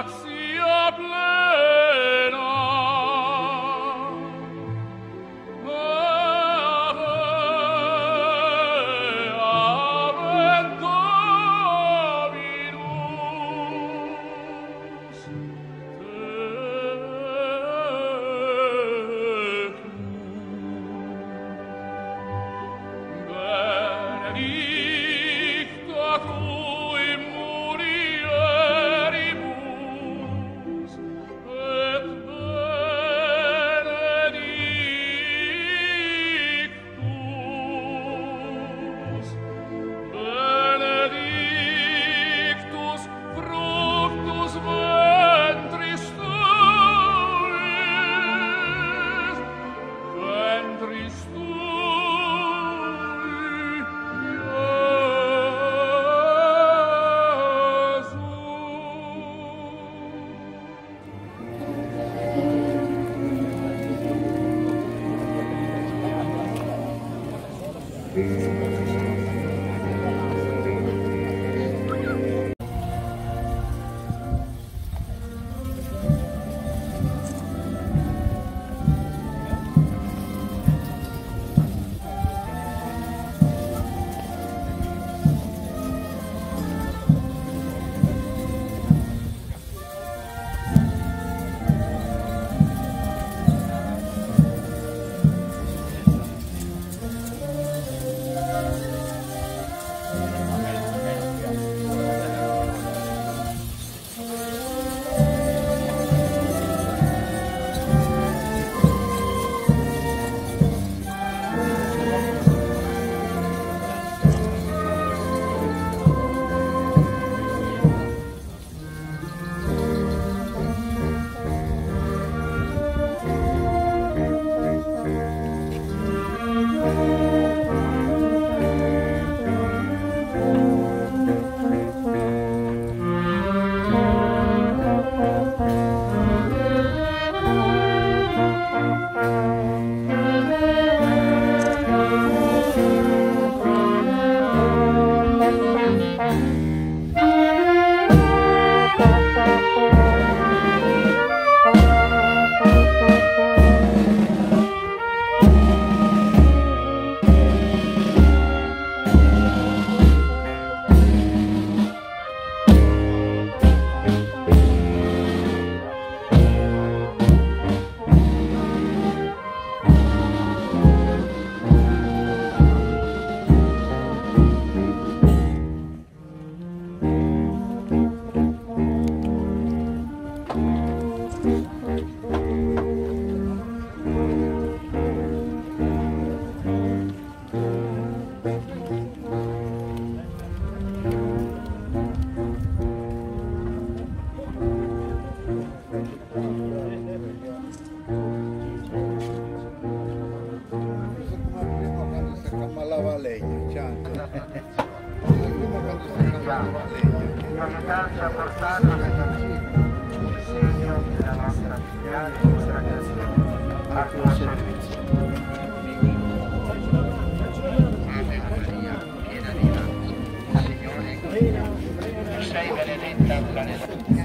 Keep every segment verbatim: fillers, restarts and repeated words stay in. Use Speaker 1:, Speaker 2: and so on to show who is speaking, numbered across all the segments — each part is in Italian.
Speaker 1: L'aiutanza portata il segno della nostra filiale e nostra creazione al tuo servizio. Ave Maria, piena di grazia, Signore è con te. Tu sei benedetta tra le donne.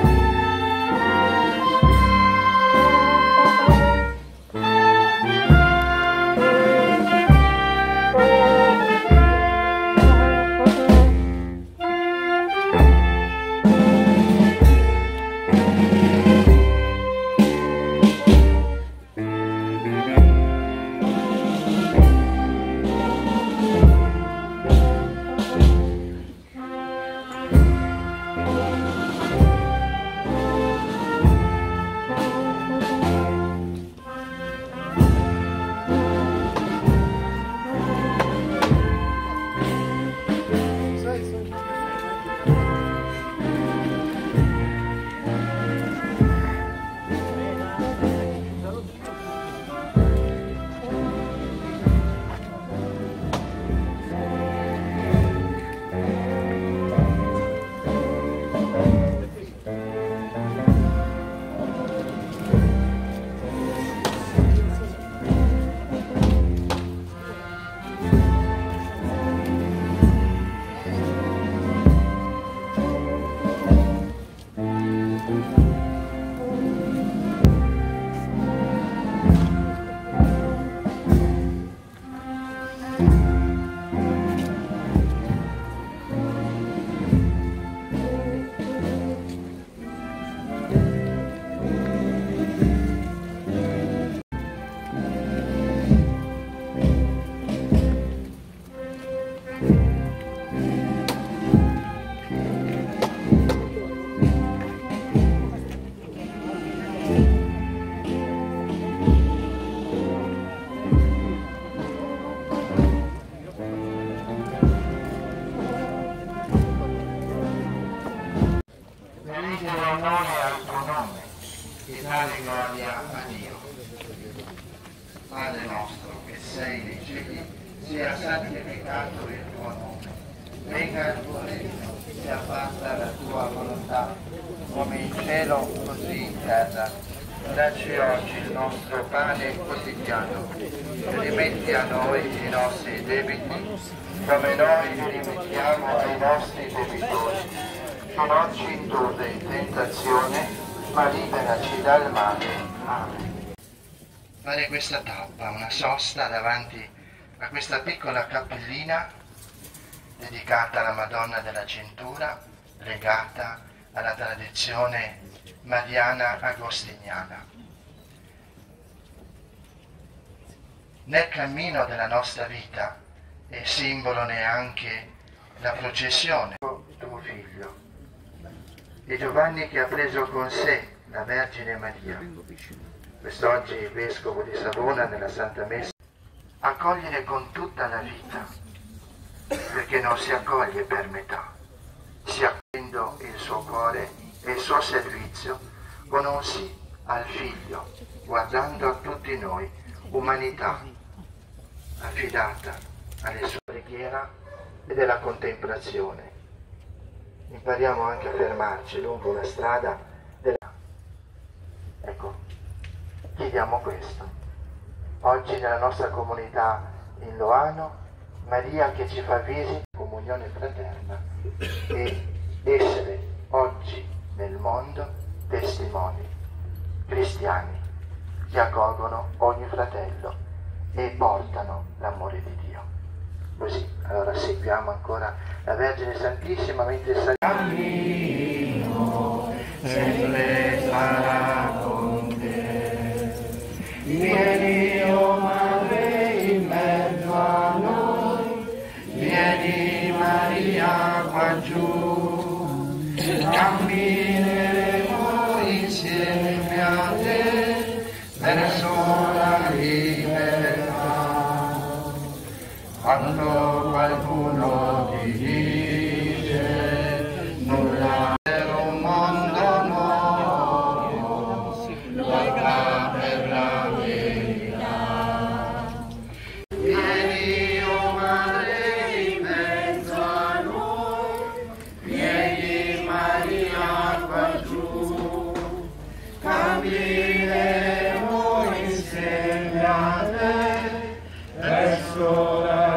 Speaker 2: Thank you.
Speaker 1: Padre nostro che sei nei cieli, sia santificato il tuo nome. Venga il tuo regno, sia fatta la tua volontà, come in cielo così in terra. Dacci oggi il nostro pane quotidiano, e rimetti a noi i nostri debiti, come noi li rimettiamo ai nostri debitori. E non ci indurre in tentazione, ma liberaci dal male. Amen. Fare questa tappa, una sosta davanti a questa piccola cappellina dedicata alla Madonna della Cintura, legata alla tradizione mariana agostiniana. Nel cammino della nostra vita è simbolo neanche la processione. Tuo figlio e Giovanni che ha preso con sé la Vergine Maria. Quest'oggi il Vescovo di Savona nella Santa Messa accogliere con tutta la vita, perché non si accoglie per metà, si accoglie il suo cuore e il suo servizio con un sì al Figlio, guardando a tutti noi, umanità affidata alle sue preghiere e della contemplazione. Impariamo anche a fermarci lungo una strada della... Ecco, chiediamo questo. Oggi nella nostra comunità in Loano, Maria che ci fa visita, comunione fraterna e essere oggi nel mondo testimoni cristiani che accolgono ogni fratello e portano l'amore di Dio. Così, allora seguiamo ancora la Vergine Santissima mentre cammino, sempre sarà con te. Vieni, o Madre, in mezzo a noi, vieni Maria qua giù, cammineremo insieme a te verso la libertà. Quando qualcuno ti dice nulla per un mondo nuovo, lotta per la verità. Vieni, o Madre, in mezzo a noi, vieni Maria qua giù, cammineremo insieme a te verso la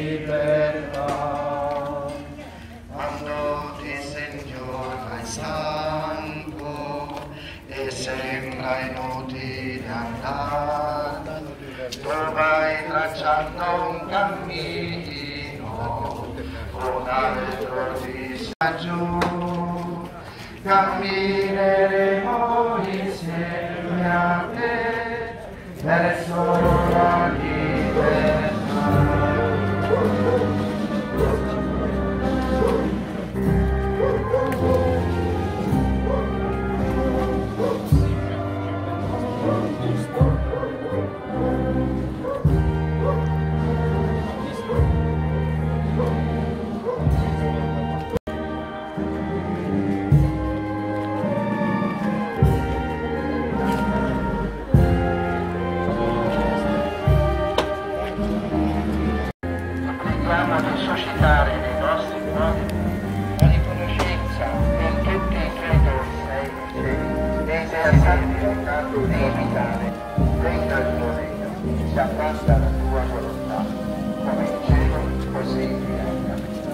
Speaker 1: libertà. Quando ti senti ormai stanco e sembra inutile andare, tu vai tracciando un cammino, un altro ti sta giù, cammineremo insieme a te verso la libertà. Di suscitare nei nostri cuori la riconoscenza in tutti i tuoi doni tesi a santificare e imitare. Venga il tuo regno, sia fatta la tua volontà, come in cielo, così in terra.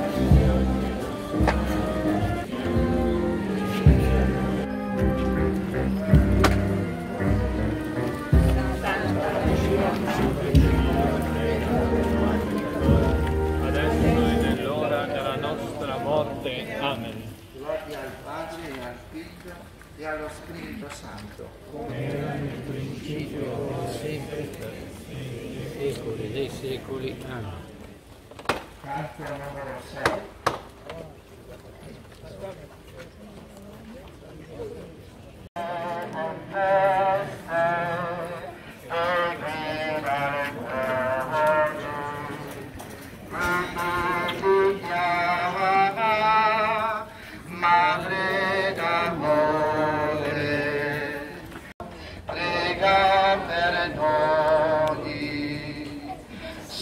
Speaker 2: Amen.
Speaker 1: Gloria al Padre e al Figlio e allo Spirito Santo,
Speaker 2: come era nel principio, sempre, nei secoli dei secoli. Amen.
Speaker 1: Canto numero sei.
Speaker 3: Madre d'amore, prega per noi.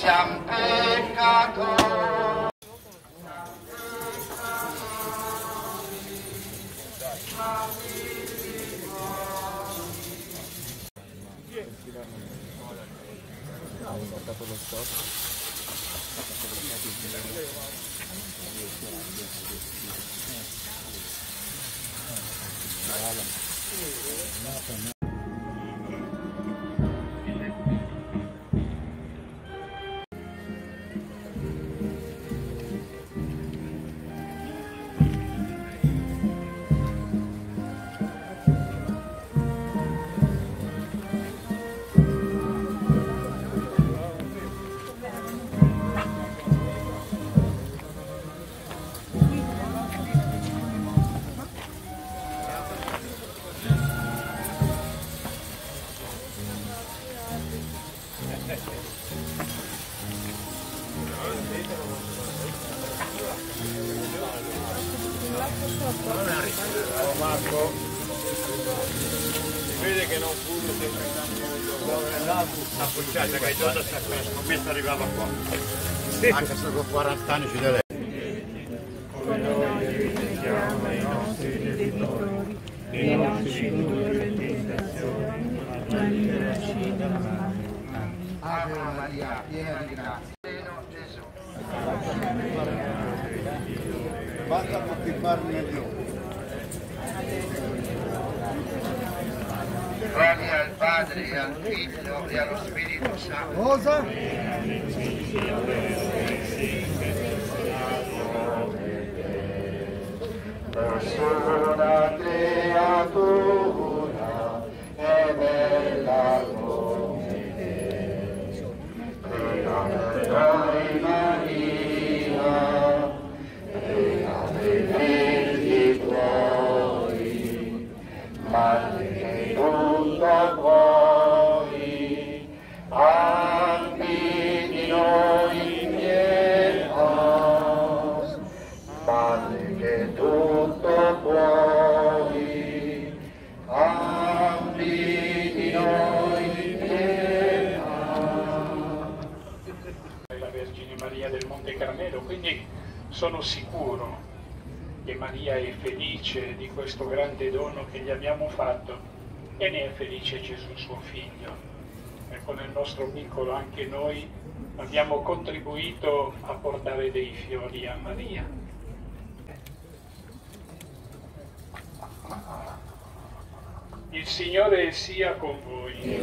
Speaker 1: siamo peccatori.
Speaker 3: Marco, si vede che non pure sempre in campo appoggiata che già sta la scommessa arrivava qua. Anche se con quaranta anni ci deve.
Speaker 4: Come noi riprendiamo ai nostri debitori e non ci indurre in tentazione, ma liberaci dal male.
Speaker 1: Ave Maria, piena di grazia. Gesù.
Speaker 3: Basta parteciparne di noi.
Speaker 1: Gloria al Padre, e al Figlio e allo Spirito Santo.
Speaker 3: Cosa?
Speaker 1: Nessuna creatura è bella come te. Prega per noi Maria, prega per i figli tuoi, madre che tutto puoi, abbi di noi pietà, madre che tutto puoi, abbi di noi pietà.
Speaker 5: La Vergine Maria del Monte Carmelo, quindi sono sicuro che Maria è felice di questo grande dono che gli abbiamo fatto e ne è felice Gesù suo figlio. Ecco, nel nostro piccolo anche noi abbiamo contribuito a portare dei fiori a Maria. Il Signore sia con voi.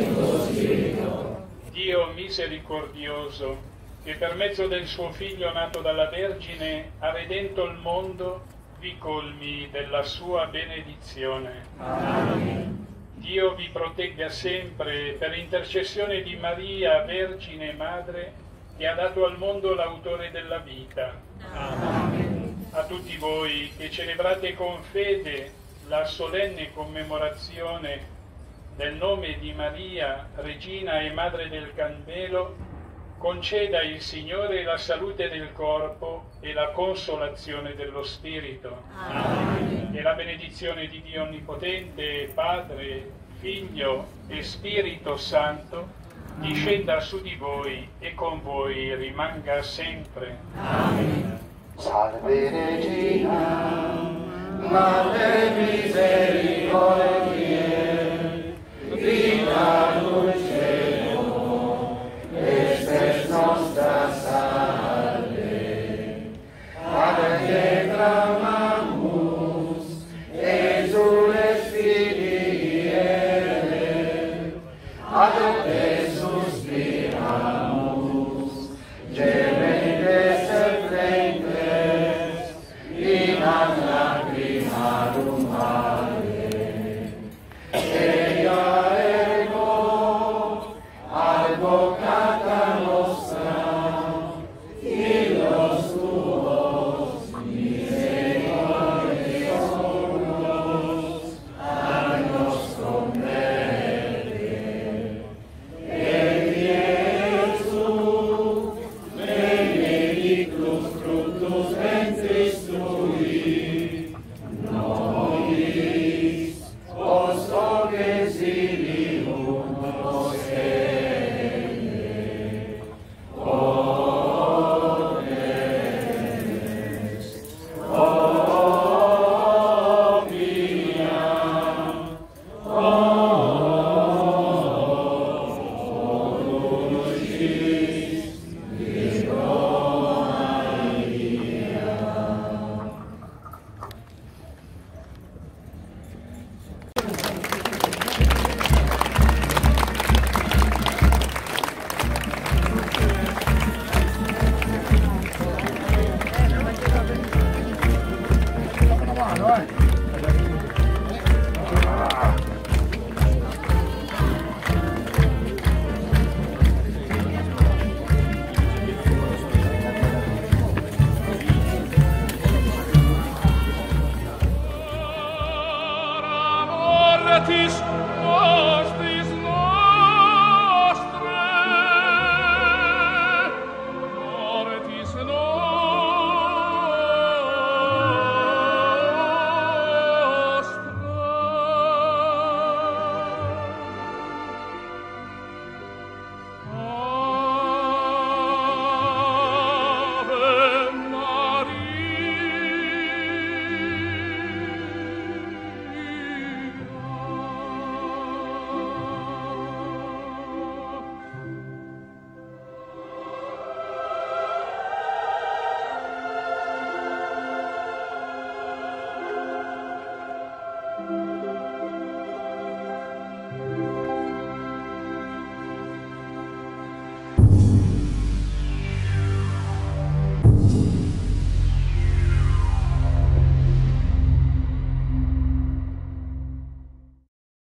Speaker 5: Dio misericordioso, che per mezzo del suo Figlio nato dalla Vergine ha redento il mondo, vi colmi della sua benedizione.
Speaker 4: Amen.
Speaker 5: Dio vi protegga sempre per intercessione di Maria, Vergine Madre, che ha dato al mondo l'autore della vita.
Speaker 4: Amen.
Speaker 5: A tutti voi che celebrate con fede la solenne commemorazione del nome di Maria, Regina e Madre del Carmelo, conceda il Signore la salute del corpo e la consolazione dello spirito.
Speaker 4: Amen.
Speaker 5: E la benedizione di Dio Onnipotente, Padre, Figlio e Spirito Santo, discenda su di voi e con voi rimanga sempre.
Speaker 4: Amen.
Speaker 1: Salve Regina, Madre misericordiae, vita dulcedo, estes nostra salve. Ad te clamamus, exules Filii Eve, ad te suspiramus, gementes et flentes, in ad lacrimarum mare. Ea ego, advocatus